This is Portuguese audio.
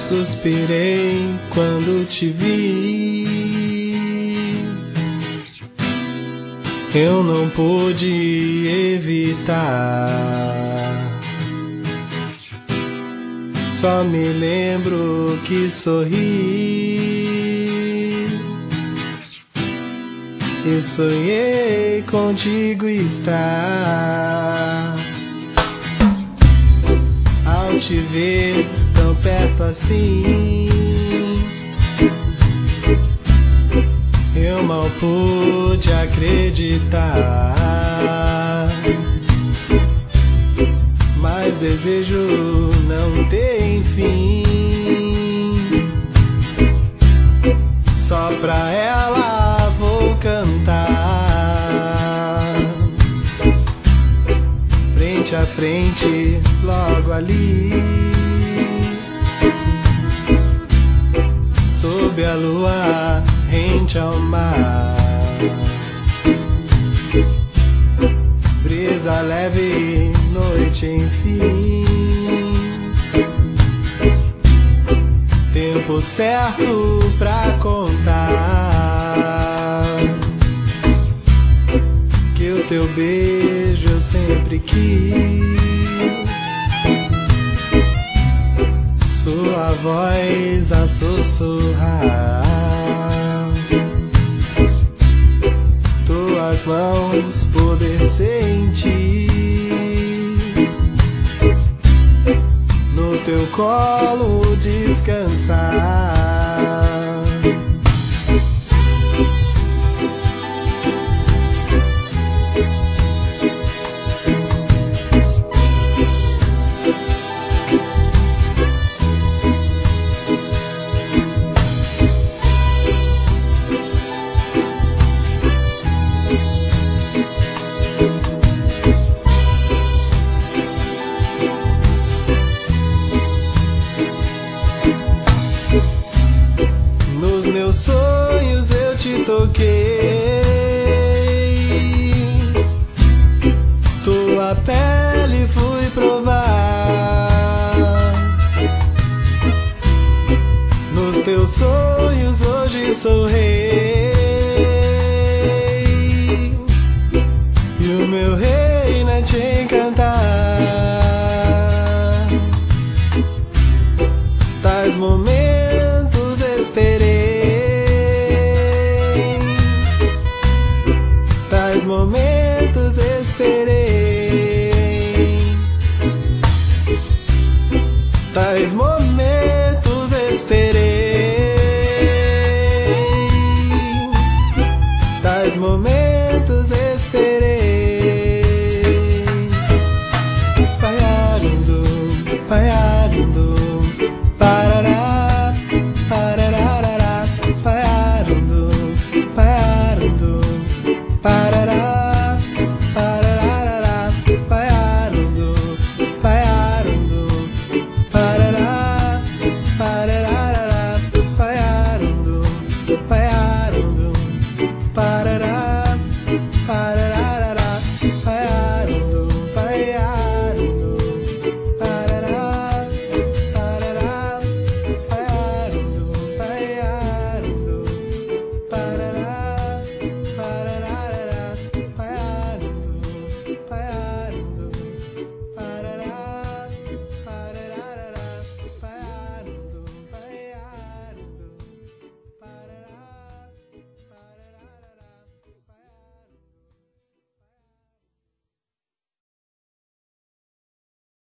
Suspirei quando te vi, eu não pude evitar. Só me lembro que sorri e sonhei contigo estar. Ao te ver tão perto assim, eu mal pude acreditar. Mas desejo não tem fim. Só pra ela vou cantar, frente a frente, logo ali, sob a lua rente ao mar. Brisa leve, noite enfim, tempo certo pra contar que o teu beijo eu sempre quis, sua voz a sussurrar, tuas mãos poder sentir, no teu colo descansar. Nos meus sonhos eu te toquei, tua pele fui provar. Nos teus sonhos hoje sou rei, e o meu reino é te encantar. Tais momentos esperei, tais momentos esperei, tais momentos esperei, tais momentos